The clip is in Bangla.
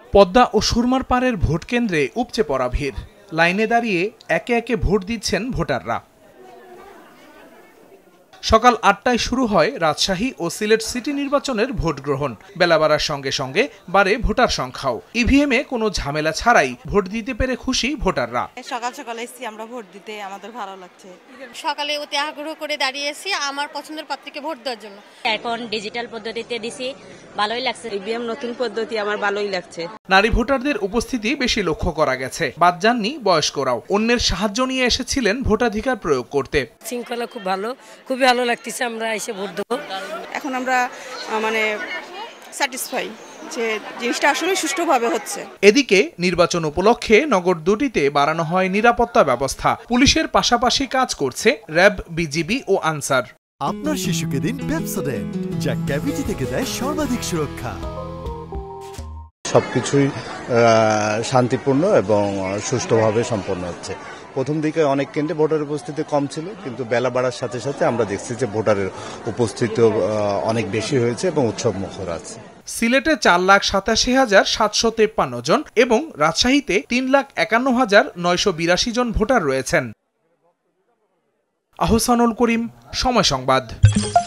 পদ্মা ও সুরমার পাড়ের ভোট কেন্দ্রে উপচে পড়া ভিড়। লাইনে দাঁড়িয়ে একে একে ভোট দিচ্ছেন ভোটাররা। সকাল ৮টায় শুরু হয় রাজশাহী ও সিলেট সিটি নির্বাচনের ভোট গ্রহণ। বেলা বাড়ার সঙ্গে সঙ্গে বাড়ে ভোটার সংখ্যাও। ইভিএমে কোনো ঝামেলা ছাড়াই ভোট দিতে পেরে খুশি ভোটাররা। সকাল সকাল এসেছি আমরা ভোট দিতে, আমাদের ভালো লাগছে। সকালে অতি আগ্রহ করে দাঁড়িয়েছি আমার পছন্দের প্রার্থীকে ভোট দেওয়ার জন্য। এখন ডিজিটাল পদ্ধতিতে দিছি, ভালোই লাগছে। ইভিএম নতুন পদ্ধতি, আমার ভালোই লাগছে। নারী ভোটারদের উপস্থিতি বেশি লক্ষ্য করা গেছে। বাদ যাননি বয়স্করাও। অন্যের সাহায্য নিয়ে এসেছিলেন ভোটাধিকার প্রয়োগ করতে। শৃঙ্খলা খুব ভালো, খুবই ভালো লাগতেছে। আমরা এসে ভোট দেবো। এখন আমরা স্যাটিসফাই যে জিনিসটা আসলে সুষ্ঠুভাবে হচ্ছে। এদিকে নির্বাচন উপলক্ষে নগর দুটিতে বাড়ানো হয় নিরাপত্তা ব্যবস্থা। পুলিশের পাশাপাশি কাজ করছে র্যাব, বিজিবি ও আনসার। আপনার শিশুকে দিন পেপসোডেন্ট, যা ক্যাভিটি থেকে দেয় সর্বাধিক সুরক্ষা। সবকিছুই শান্তিপূর্ণ এবং সুষ্ঠুভাবে সম্পন্ন হচ্ছে। প্রথম দিকে অনেক কেন্দ্রে ভোটারের উপস্থিতি কম ছিল, কিন্তু বেলা বাড়ার সাথে সাথে আমরা দেখছি যে ভোটারের উপস্থিতি অনেক বেশি হয়েছে এবং উৎসব মুখর আছে। সিলেটে 4,87,753 জন এবং রাজশাহীতে 3,51,982 জন ভোটার রয়েছেন। আহসানুল করিম, সময় সংবাদ।